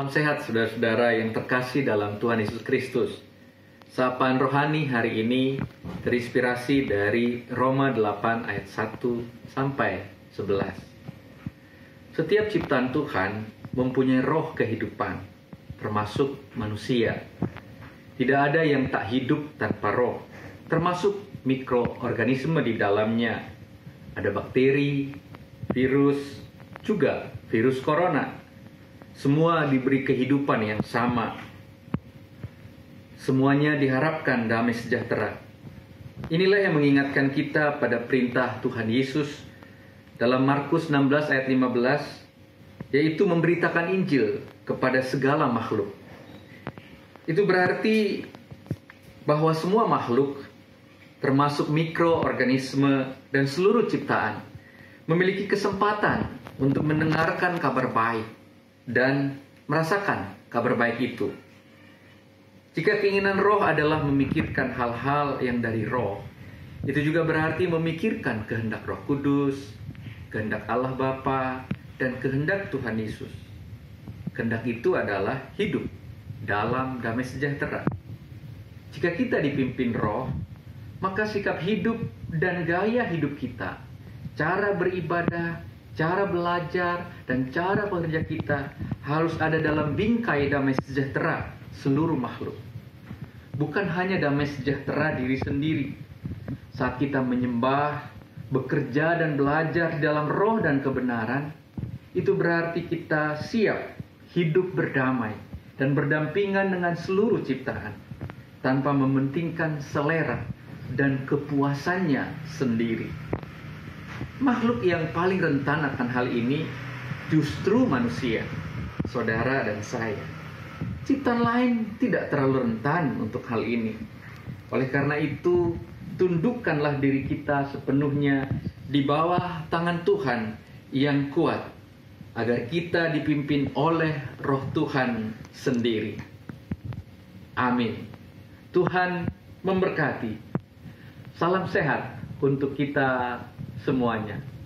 Salam sehat saudara-saudara yang terkasih dalam Tuhan Yesus Kristus. Sapaan rohani hari ini terinspirasi dari Roma 8 ayat 1 sampai 11. Setiap ciptaan Tuhan mempunyai roh kehidupan, termasuk manusia. Tidak ada yang tak hidup tanpa roh, termasuk mikroorganisme di dalamnya. Ada bakteri, virus, juga virus corona. Semua diberi kehidupan yang sama. Semuanya diharapkan damai sejahtera. Inilah yang mengingatkan kita pada perintah Tuhan Yesus dalam Markus 16 ayat 15, yaitu memberitakan Injil kepada segala makhluk. Itu berarti bahwa semua makhluk, termasuk mikroorganisme dan seluruh ciptaan, memiliki kesempatan untuk mendengarkan kabar baik dan merasakan kabar baik itu. Jika keinginan roh adalah memikirkan hal-hal yang dari roh, itu juga berarti memikirkan kehendak Roh Kudus, kehendak Allah Bapa, dan kehendak Tuhan Yesus. Kehendak itu adalah hidup dalam damai sejahtera. Jika kita dipimpin roh, maka sikap hidup dan gaya hidup kita, cara beribadah, cara belajar, dan cara bekerja kita harus ada dalam bingkai damai sejahtera seluruh makhluk. Bukan hanya damai sejahtera diri sendiri. Saat kita menyembah, bekerja, dan belajar di dalam roh dan kebenaran, itu berarti kita siap hidup berdamai dan berdampingan dengan seluruh ciptaan, tanpa mementingkan selera dan kepuasannya sendiri. Makhluk yang paling rentan akan hal ini justru manusia, saudara dan saya. Ciptaan lain tidak terlalu rentan untuk hal ini. Oleh karena itu, tundukkanlah diri kita sepenuhnya di bawah tangan Tuhan yang kuat, agar kita dipimpin oleh Roh Tuhan sendiri. Amin. Tuhan memberkati. Salam sehat untuk kita semuanya.